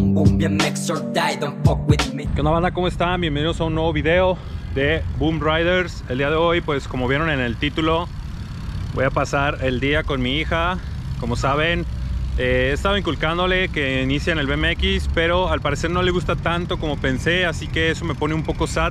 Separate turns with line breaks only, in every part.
boom boom BMX or die, don't fuck with me.
¿Qué onda, banda? ¿Cómo están? Bienvenidos a un nuevo video de Boom Riders. El día de hoy, pues como vieron en el título, voy a pasar el día con mi hija. Como saben, he estado inculcándole que inicie en el BMX, pero al parecer no le gusta tanto como pensé, así que eso me pone un poco sad.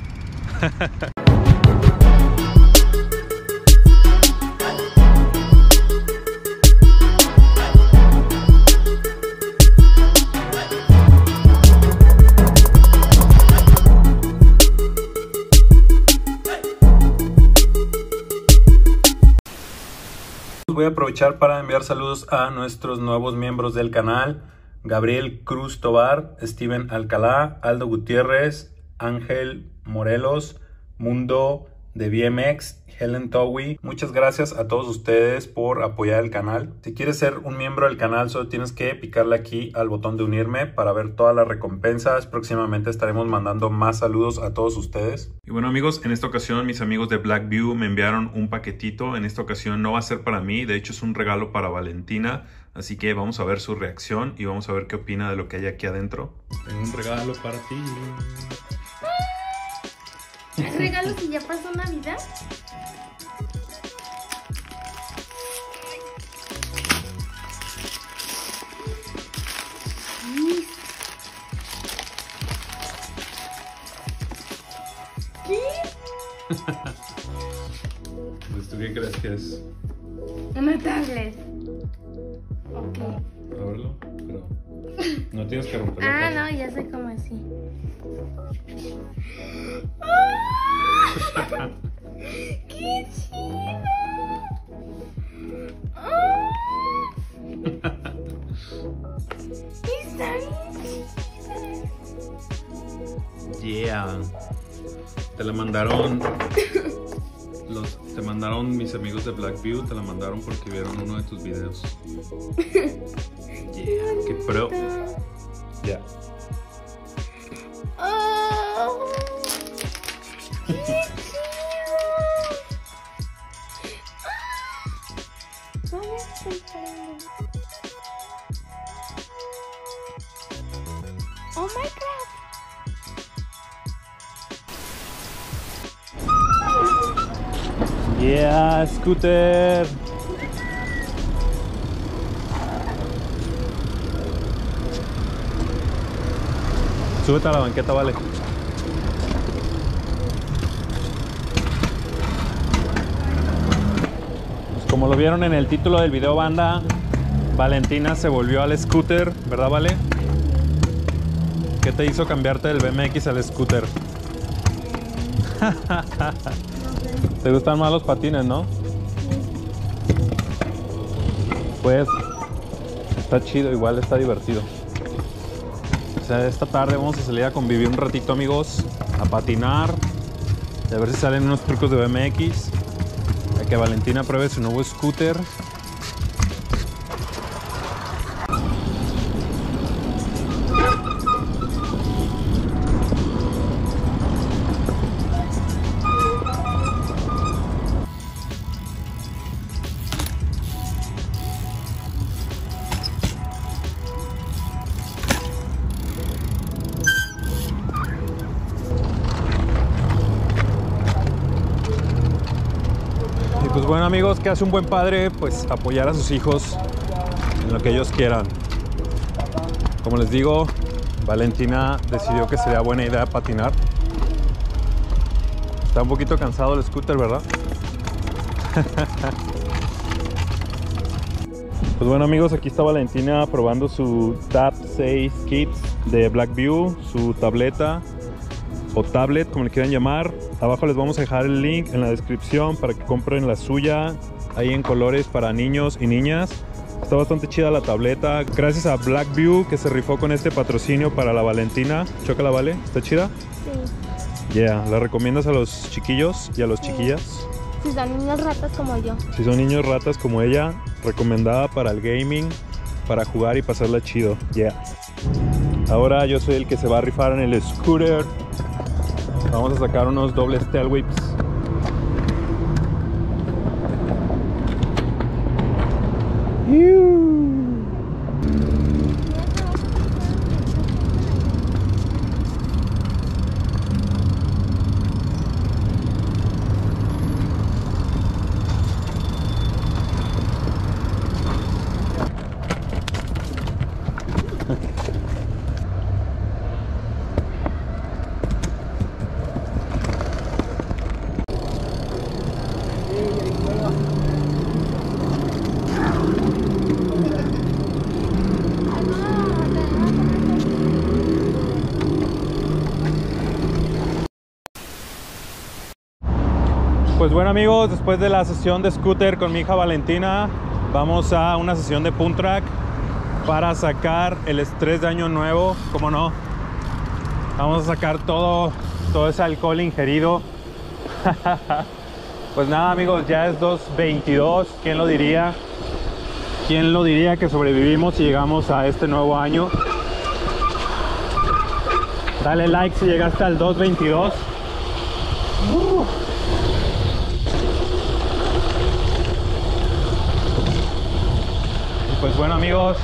Voy a aprovechar para enviar saludos a nuestros nuevos miembros del canal: Gabriel Cruz Tobar, Steven Alcalá, Aldo Gutiérrez, Ángel Morelos, Mundo de BMX, Helen Towi. Muchas gracias a todos ustedes por apoyar el canal. Si quieres ser un miembro del canal, solo tienes que picarle aquí al botón de unirme para ver todas las recompensas. Próximamente estaremos mandando más saludos a todos ustedes. Y bueno, amigos, en esta ocasión mis amigos de Blackview me enviaron un paquetito. En esta ocasión no va a ser para mí, de hecho es un regalo para Valentina. Así que vamos a ver su reacción y vamos a ver qué opina de lo que hay aquí adentro. Tengo un regalo para ti.
¿Hay regalos y ya pasó Navidad? ¿Qué?
Pues, ¿tú qué crees que es?
Una tablet. Ok.
A verlo, pero no tienes que romperlo.
Ah, no, ya sé cómo así. ¡Qué chido! Está bien chido.
Yeah. Te la mandaron te mandaron mis amigos de Blackview, te la mandaron porque vieron uno de tus videos. Yeah, qué pro. Ya.
¡Oh! ¡Qué chido! Vamos a comprarlo. ¡Oh, my God!
Yeah, scooter. Súbete a la banqueta, vale. Pues como lo vieron en el título del video, banda, Valentina se volvió al scooter, ¿verdad, Vale? ¿Qué te hizo cambiarte del BMX al scooter? ¿Te gustan más los patines, no? Pues está chido, igual está divertido. O sea, esta tarde vamos a salir a convivir un ratito, amigos, a patinar, y a ver si salen unos trucos de BMX, a que Valentina pruebe su nuevo scooter. Pues bueno, amigos, ¿qué hace un buen padre? Pues apoyar a sus hijos en lo que ellos quieran. Como les digo, Valentina decidió que sería buena idea patinar. Está un poquito cansado el scooter, ¿verdad? Pues bueno, amigos, aquí está Valentina probando su Tab 6 Kids de Blackview, su tableta o tablet, como le quieran llamar. Abajo les vamos a dejar el link en la descripción para que compren la suya. Ahí en colores para niños y niñas. Está bastante chida la tableta. Gracias a Blackview que se rifó con este patrocinio para la Valentina. Chócala, ¿vale? ¿Está chida?
Sí.
Yeah. ¿La recomiendas a los chiquillos y a los chiquillas?
Si son niños ratas como yo.
Si son niños ratas como ella, recomendada para el gaming, para jugar y pasarla chido. Yeah. Ahora yo soy el que se va a rifar en el scooter. Vamos a sacar unos dobles tail whips. Pues bueno amigos, después de la sesión de scooter con mi hija Valentina, vamos a una sesión de Punt Track para sacar el estrés de año nuevo, ¿cómo no? Vamos a sacar todo ese alcohol ingerido. Pues nada amigos, ya es 2:22, ¿quién lo diría? ¿Quién lo diría que sobrevivimos y llegamos a este nuevo año? Dale like si llegaste al 2:22. Y pues bueno amigos,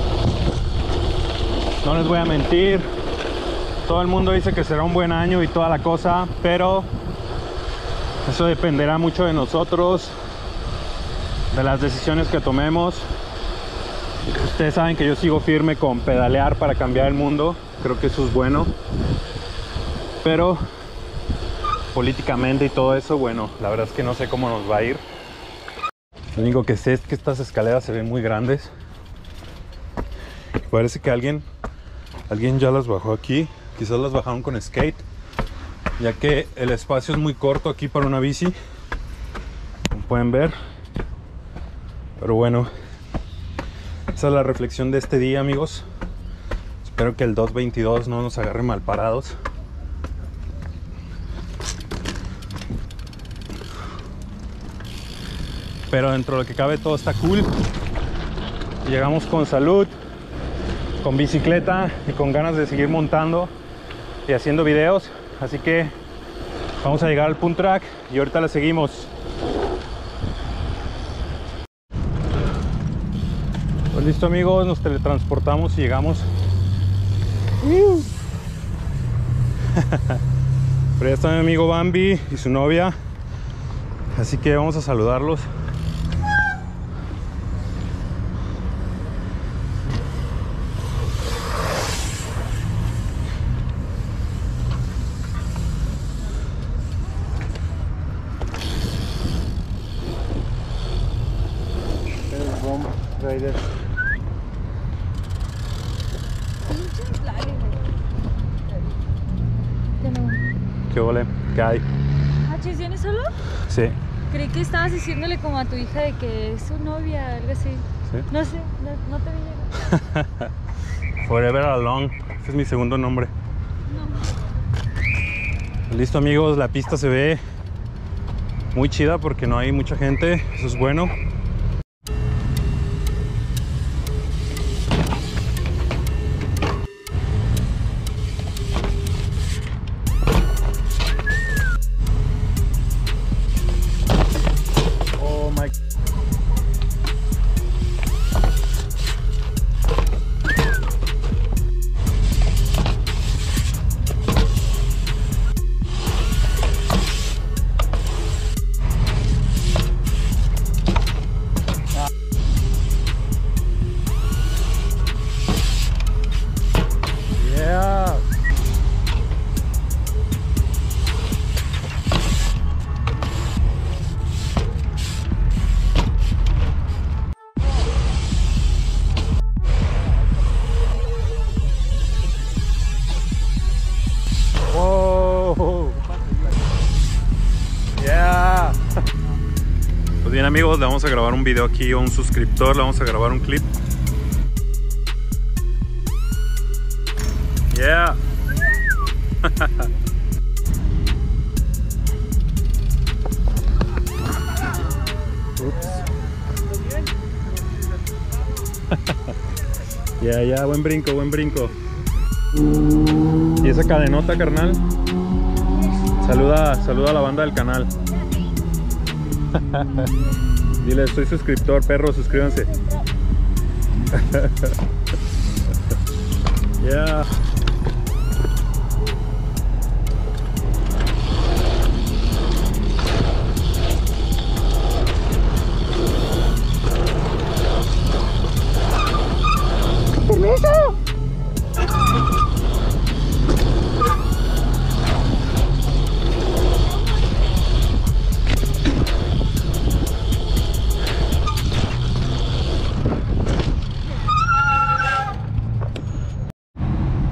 no les voy a mentir, todo el mundo dice que será un buen año y toda la cosa, pero eso dependerá mucho de nosotros, de las decisiones que tomemos. Ustedes saben que yo sigo firme con pedalear para cambiar el mundo, creo que eso es bueno, pero políticamente y todo eso, bueno, la verdad es que no sé cómo nos va a ir. Lo único que sé es que estas escaleras se ven muy grandes. Parece que alguien ya las bajó aquí, quizás las bajaron con skate, ya que el espacio es muy corto aquí para una bici, como pueden ver. Pero bueno, esa es la reflexión de este día amigos. Espero que el 2:22 no nos agarre mal parados. Pero dentro de lo que cabe todo está cool. Llegamos con salud, con bicicleta y con ganas de seguir montando y haciendo videos. Así que vamos a llegar al Punt Track y ahorita le seguimos. Pues listo amigos, nos teletransportamos y llegamos. Pero ya está mi amigo Bambi y su novia, así que vamos a saludarlos. ¿Qué ole? ¿Qué hay?
¿Chis vienes solo?
Sí.
Creí que estabas diciéndole como a tu hija de que es su novia, algo así.
¿Sí?
No sé, no te vi.
Forever Alone, ese es mi segundo nombre.
No.
Listo amigos, la pista se ve muy chida porque no hay mucha gente, eso es bueno. Pues bien amigos, le vamos a grabar un video aquí a un suscriptor, le vamos a grabar un clip. Yeah. Ya, buen brinco, buen brinco. Y esa cadenota, carnal. Saluda a la banda del canal. Dile, soy suscriptor, perro, suscríbanse. Yeah.
¡Permiso!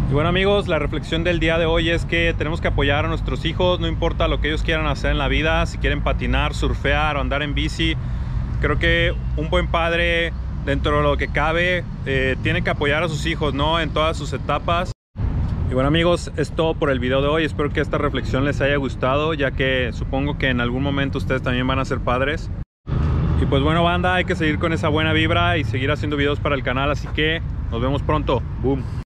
Y bueno amigos, la reflexión del día de hoy es que tenemos que apoyar a nuestros hijos, no importa lo que ellos quieran hacer en la vida, si quieren patinar, surfear o andar en bici. Creo que un buen padre, dentro de lo que cabe, tiene que apoyar a sus hijos, ¿no? En todas sus etapas. Y bueno amigos, es todo por el video de hoy. Espero que esta reflexión les haya gustado, ya que supongo que en algún momento ustedes también van a ser padres. Y pues bueno banda, hay que seguir con esa buena vibra y seguir haciendo videos para el canal, así que nos vemos pronto. Boom.